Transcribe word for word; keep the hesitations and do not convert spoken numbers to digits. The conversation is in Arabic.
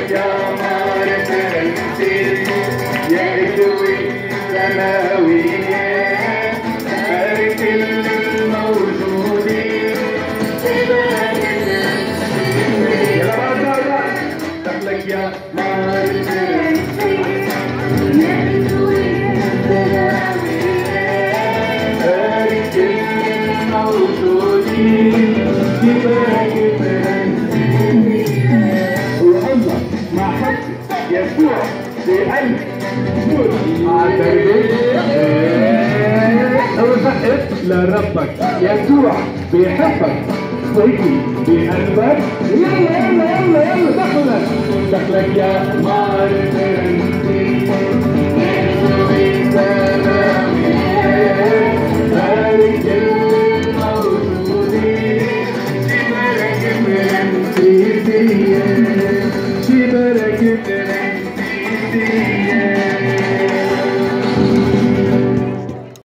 دخلك يا قمر فرنسي يا إخوي سماويين بارك الموجودين يا رب دخلك يا قمر فرنسي يا إخوي سماويين بارك الموجودين بارك والله ما حد يسوع بقلب وسقف لربك يسوع بيحبك ويجي بقلبك يلا يلا يلا يلا دخلك دخلك يا قمر فرنسي يسوع سماويين بارك الموجودين بارك فرنسي شبرك فرنسي